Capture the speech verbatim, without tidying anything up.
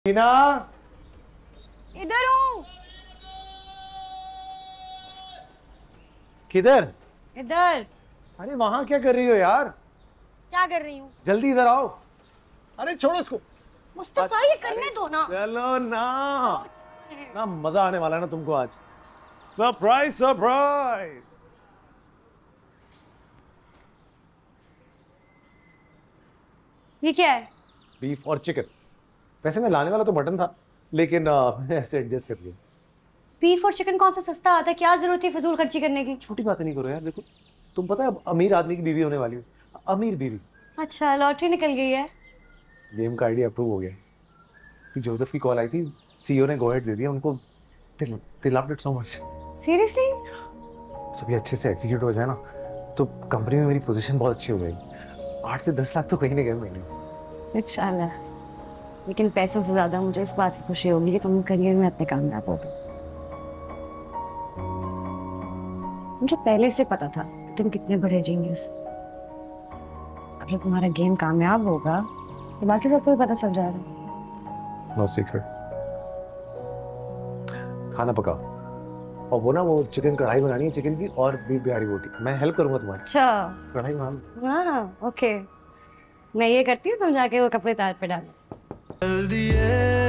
टीना, इधर हूँ। किधर? इधर। अरे वहां क्या कर रही हो यार? क्या कर रही हूँ? जल्दी इधर आओ। अरे छोड़ो इसको। मुस्तफा ये करने दो ना। चलो ना, ना मजा आने वाला है ना तुमको आज। Surprise surprise. ये क्या है? बीफ और चिकन। वैसे मैं लाने वाला तो मटन था, लेकिन आ, मैंने ऐसे एडजस्ट कर लिया। बीफ और चिकन कौन सा सस्ता आता है? क्या जरूरत है फजूल खर्ची करने की? छोटी बातें नहीं करो यार। देखो, तुम पता है अब अमीर आदमी की बीवी होने वाली है। अमीर बीवी। अच्छा, लॉटरी निकल गई है। गेम का आईडी अप्रूव हो गया। कि जोसेफ की कॉल आई थी, सीईओ ने गो अहेड दे दिया उनको। They loved it so much. Seriously? सभी अच्छे से एग्जीक्यूट हो जाए ना, तो कंपनी में मेरी पोजीशन बहुत अच्छी हो जाएगी। आठ से दस लाख तो कहीं ना कहीं महीने। इंशाल्लाह। लेकिन पैसों से ज्यादा मुझे इस बात की खुशी होगी कि तुम करियर में अपने कामयाब होगे। मुझे पहले से पता था कि तुम कितने बड़े जीनियस हो। अब जब तुम्हारा गेम कामयाब होगा तो बाकी सबको भी पता चल जाएगा। No secret. खाना पकाओ। और वो ना, वो चिकन कढ़ाई बनानी है चिकन की, और बीफ बिहारी बोटी। मैं हेल्प करूंगा तुम्हारी। अच्छा। कढ़ाई बना। हाँ, ओके। मैं ये करती हूँ, तुम जाके वो कपड़े तार पे डालो। जल्दी